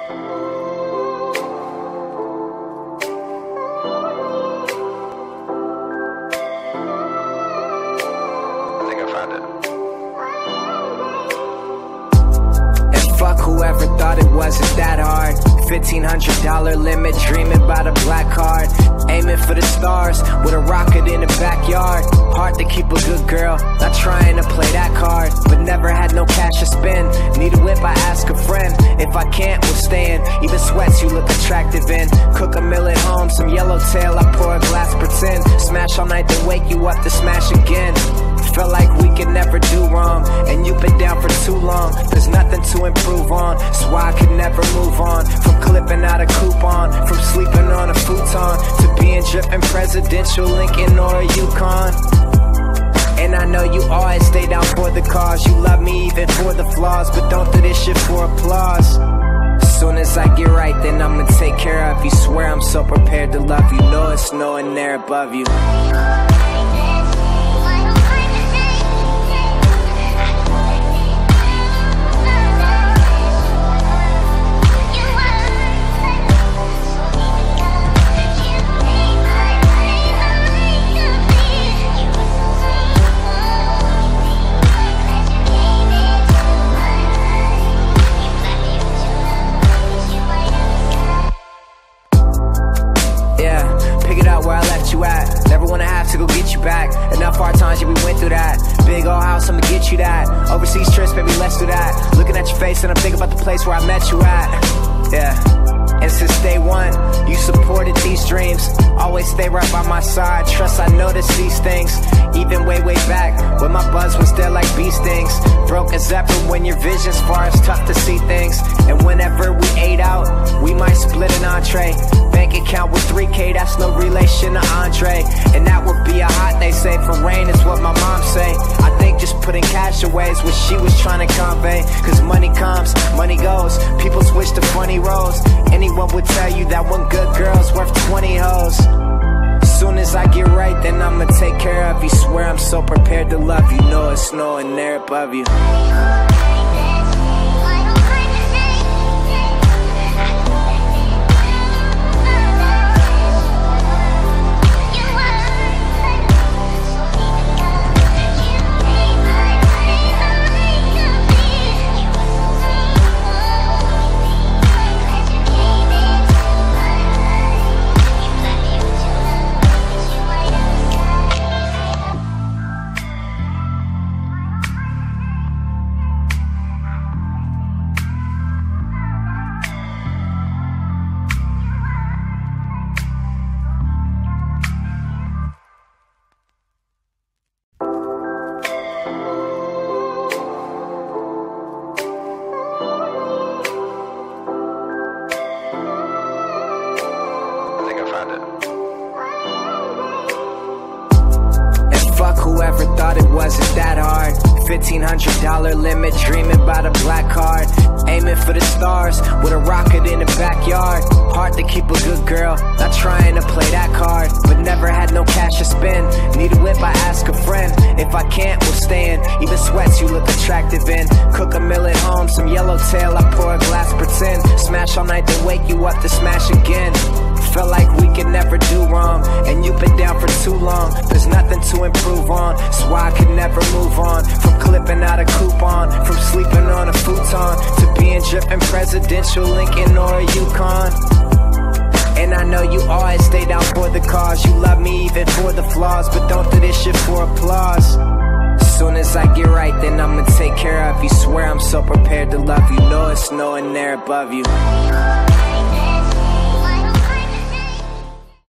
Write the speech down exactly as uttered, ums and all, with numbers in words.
Fuck whoever thought it wasn't that hard. Fifteen hundred dollar limit, dreaming about a black card. Aiming for the stars with a rocket in the backyard. Hard to keep a good girl, not trying to play that card. But never had no cash to spend. Need a whip, I ask a friend. If I can't withstand, even sweats you look attractive in. Cook a meal at home, some yellowtail, I pour a glass, pretend. Smash all night, then wake you up to smash again. Felt like we could never do wrong, and you've been down for too long. There's nothing to improve on, so I could never move on. From clipping out a coupon, from sleeping on a futon, to being dripping presidential Lincoln or a Yukon. And I know you always stay down for the cause. You love me even for the flaws, but don't do this shit for applause. As soon as I get right, then I'ma take care of you. Swear I'm so prepared to love you. Know it's no one there above you. Never wanna have to go get you back. Enough hard times, yeah, we went through that. Big old house, I'ma get you that. Overseas trips, baby, let's do that. Looking at your face and I'm thinking about the place where I met you at. Yeah. And since day one, you supported these dreams. Always stay right by my side. Trust I noticed these things. Even way, way back, when my buzz was there like bee stings. Broke as ever when your vision's far, it's tough to see things. And whenever we ate out, we might split an entree. Bank account with three K, that's no relation to Andre. And that would be a hot day, say for rain is what my mom say. I think just putting cash away is what she was trying to convey. Cause money comes, money goes, people switch to funny roles. Anyone would tell you that one good girl's worth twenty hoes. Soon as I get right, then I'ma take care of you. Swear I'm so prepared to love you. Know it's no one there above you. Whoever thought it wasn't that hard. Fifteen hundred dollar limit, dreaming about a black card. Aiming for the stars with a rocket in the backyard. Hard to keep a good girl, not trying to play that card. But never had no cash to spend. Need a whip, I ask a friend. If I can't withstand, even sweats you look attractive in. Cook a meal at home, some yellowtail, I pour a glass, pretend. Smash all night, then wake you up to smash again. Felt like we could never do wrong, and you've been down for too long. There's nothing to improve on, so I could never move on. From clipping out a coupon, from sleeping on a futon, to being dripping presidential Lincoln or a Yukon. And I know you always stay down for the cause. You love me even for the flaws, but don't do this shit for applause. As soon as I get right, then I'ma take care of you. Swear I'm so prepared to love you. Know it's no one there above you.